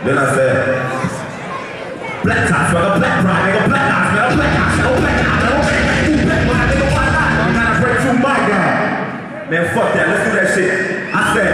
Then I said, black top, smell a black pride, nigga, black eye, smell a black eye, smell a black eye, smell a black eye, smell a black eye, nigga, why not? You gotta break through my guy. Man, fuck that, let's do that shit. I said,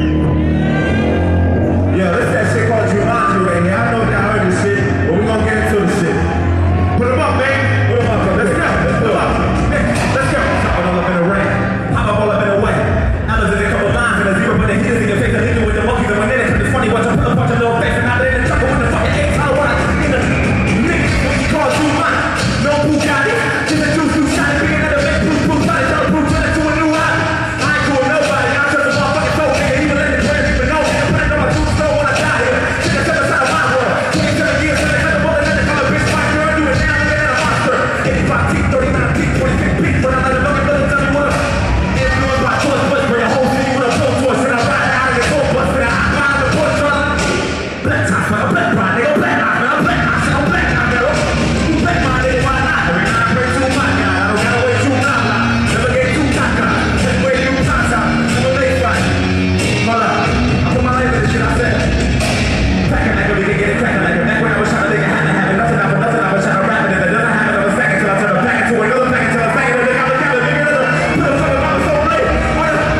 yo, this that shit called Jumanji right here. I know y'all heard this shit, but we gonna get into the shit. Put them up, man. Put them up, let's go, let's go. Let's go. Popping all up in the rain, pop up all up in the way. Now there's a couple lines and a zero, but the heaters in your face, a nigga with the monkeys and my nigga. It's funny, watch I pull a bunch of little face and now they're in the truck with the fucking eight color one. In the mix, what you call Jumanji. No Bugatti, just a juice, you shot it, big another man, proof, try to tell the proof, turn it to a new high. I ain't cool with nobody, I'm just a motherfucking soul, nigga, even let it brand people know. I'm putting on my juice, so when I die here, shit that's up inside of my world. 27 years, and another bullet, and another bitch, my girl, you and now I'm getting a monster. 85 teeth, 39 teeth, 26 feet, but I'm not another little tell me what up. Influenced by choice, but bring a whole city with a full force, and I ride out of the cold bus, and I find the porch run. Black top, smell a black pride, nigga, black eye, smell a black eye, smell a black eye, nigga. You black my nigga, why not? Every time I break through my guy, I don't gotta wait too long, never get too taka, just wait too taka, never late fight. Hold up, I put my life in the shit I said. Packing like a nigga, get it cracking like a back when I was trying to nigga, had to have it, nothing out for nothing, I was trying to rap it, if it doesn't happen, I was back until I turn it back into another back until I bang it, nigga, I'm the captain, nigga, put a fucking mouth so late. What up?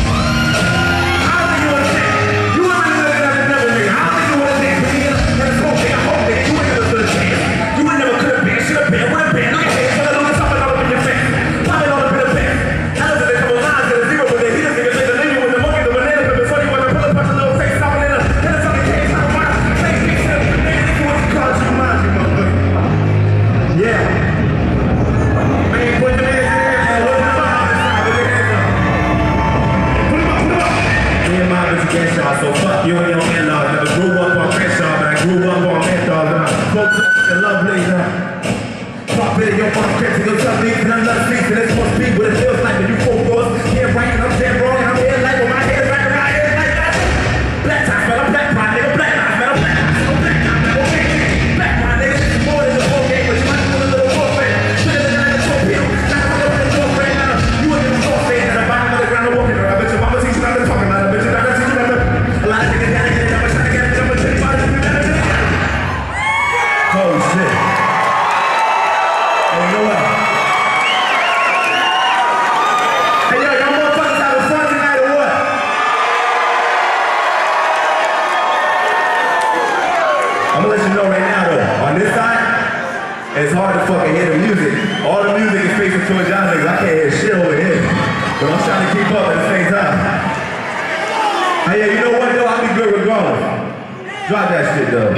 I don't think you understand. You already looking at the devil, nigga. I don't think you understand. But you and it's okay, I hope that you ain't never stood a chance. You ain't never could have been, should have been, would have been. Look at this, look at something all up in your face. Popping all up in the face. I know that they come lines to the zero, but they hit us, nigga, the nigga with the monkey, the banana, but before you want to pull a bunch of little face out in a fucking case, I don't mind. Face picks up, man, this is what you call Jumanji, motherfucker. Yeah. Man, put your hands in the air, man. Put them up, put your hands up. Put them up, put them up. Me and mine is against y'all, so fuck you and your in-laws. Never grew up on Crenshaw, but I grew up on mentors. And I spoke to the lovely, pop it in your mom, crazy, go tell me, and I'm not streets, and it's supposed to be what it feels like when you full force. Yeah, right, and I'm dead wrong, and I'm here like with my head right around here like that. Black tie, smell a black pride, nigga, black eye, smell a black eye, smell a black eye, smell a black eye. Black pride, nigga, this is more than a war game, but you might do a little warfare. Should've been like a torpedo, not a little warfare, now. You in the warfare, at the bottom of the ground, I'm walking around. I bet your mama teach you not to talk about it, bitch, you not to teach you not to. A lot of niggas gotta get it, I'm trying to get it, I'm gonna tell you about it, you gotta get it. Oh shit. Hey, you know what? Hey, yo, y'all motherfuckers having fun tonight or what? I'm gonna let you know right now though, on this side, it's hard to fucking hear the music. All the music is facing towards y'all niggas. I can't hear shit over here. But I'm trying to keep up at the same time. Hey, yeah, you know what though? I'll be good regardless. Drop that shit though.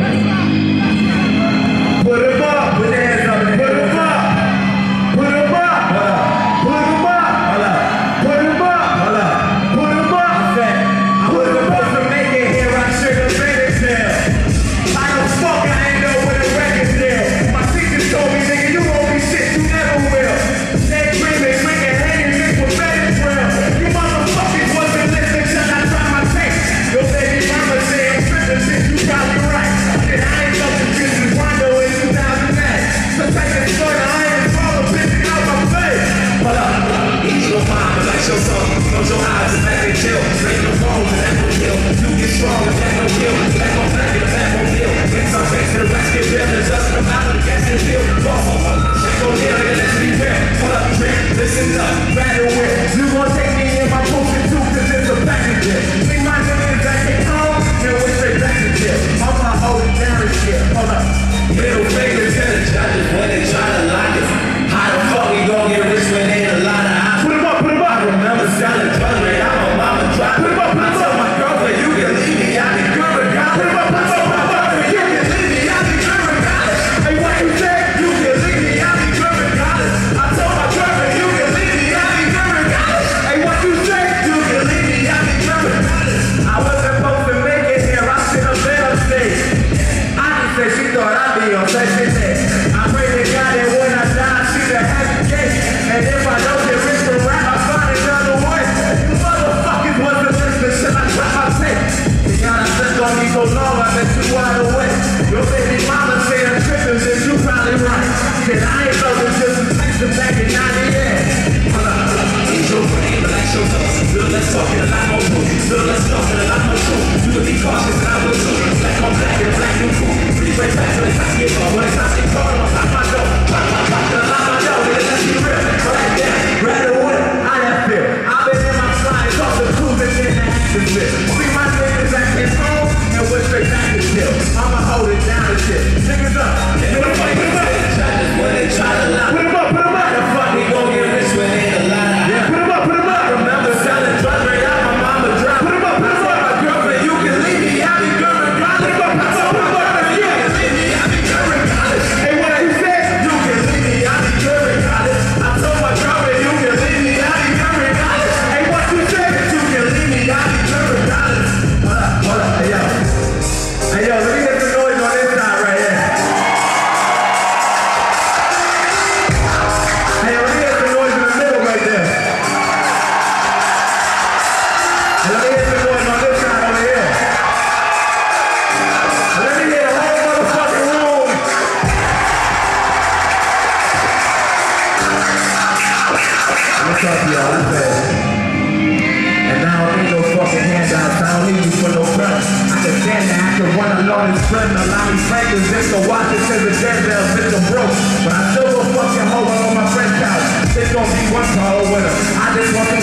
Put them up, put your hands up, put them up. Put them up, hold up. Put them up, hold up. Put them up, hold up. Put them up, I said. I was supposed to make it here, I should have made it there. I don't fuck, I ain't know where the record's there. My teachers told me, nigga, you won't be shit, you never will. They dreaming, drinking, hanging, mixed with better trail. You motherfuckers wasn't listening till I tried my tape. Your baby mama say I'm tripping, shit, you probably right. Shit, I ain't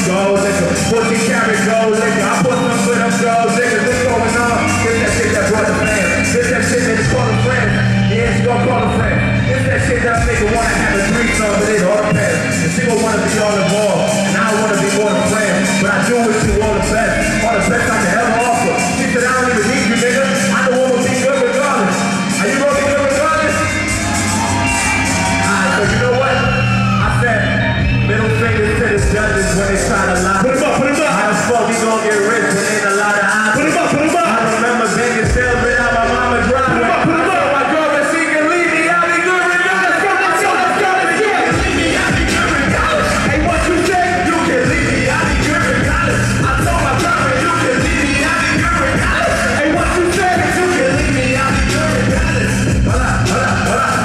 gold nigga. 14 karat gold nigga. I put some foot up gold nigga. What's going on? This that shit that brought the fam. This that shit that is calling friends. Yeah, she gon' call a friend. This that shit that nigga wanna have a threesome, but it all depends. And she gon' wanna be all involved, and I wanna be more than friends. But I do wish you all the best I can ever offer. She said I don't even need you, nigga. I know what will be good regardless. Are you gonna be good regardless? Alright, so you know what? I said middle fingers to the judges when they try to lie. Put him up, put him up. How the fuck we gon' get rich when ain't a lot of options? Put him up, put him up. I remember being salesman out my mama driveway. Put him up, put him up. My girl that she can leave me, I'll be good regardless. Let's go, let's go, let's go. Leave me, I'll be good regardless. Hey, what you say? You can leave me, I'll be good regardless. I told my driver you can leave me, I'll be good regardless. Hey, what you say? You can leave me, I'll be good regardless. Hold up, hold up, hold up.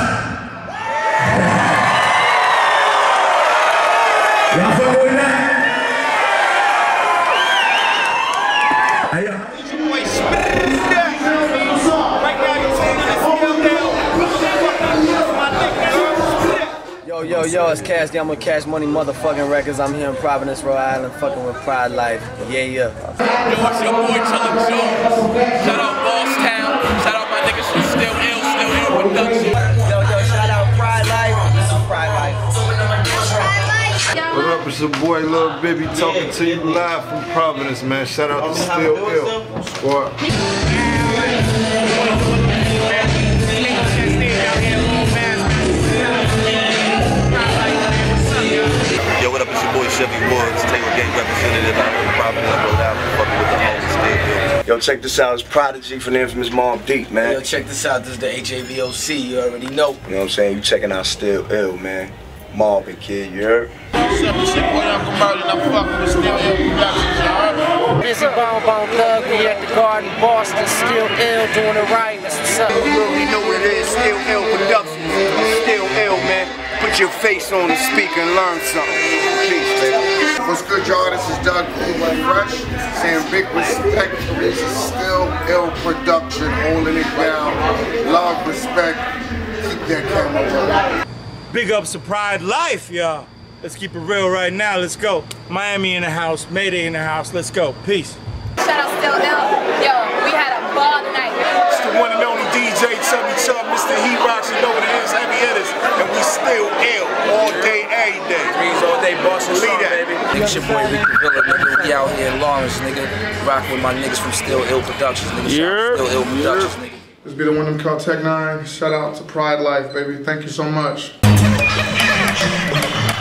Y'all fucking with that? Hey, yo. Yo, it's Cash D. I'm with Cash Money motherfucking Records. I'm here in Providence, Rhode Island, fucking with Pride Life. Yeah. Yo, it's your boy Chillin' Jones. Shout out Boss Town. Shout out my niggas from Still Ill Production. Yo, shout out Pride Life. This is Pride Life. What up, it's your boy Lil Bibby talking to you live from Providence, man. Shout out to Still Ill Squad. Yo, what up, it's your boy Chevy Woods, Taylor Gang representative out of Providence, Rhode Island, fucking with the homies, Still Ill. Yo, check this out, it's Prodigy from the infamous Mobb Deep, man. Yo, check this out, this is the HAVOC, you already know. You know what I'm saying? You checking out Still Ill, man. Mobb and Kid, you heard? What's up, it's your boy Uncle Merlin, I'm fucking with Still Ill Productions, y'all heard? Busy Bone Thug, we at the Garden, Boston, Still Ill, doing it right, that's what's up. You already know what it is, Still Ill Productions, Still Ill, man. Put your face on the speaker and learn something. Peace, baby. What's good, y'all? This is Doug Fresh, saying big respect. This is Still Ill Production, holding it down. Love, respect, keep that camera rolling. Big ups to Pride Life, y'all. Let's keep it real right now. Let's go. Miami in the house, Mayday in the house. Let's go. Peace. Shout out Still Ill. Yo, we had a ball tonight. It's the one and only DJ Chubby Chub, Mr. Heat Rocks, you know what it is, heavy hitters, and we Still Ill all day, every day. Threes all day, Boston, baby. It's your boy Ricky Villa, nigga. We out here in Lawrence, nigga. Rockin' with my niggas from Still Ill Productions, nigga. Shout out Still Ill Productions, nigga. This be the one them called Tech 9. Shout out to Pride Life, baby. Thank you so much.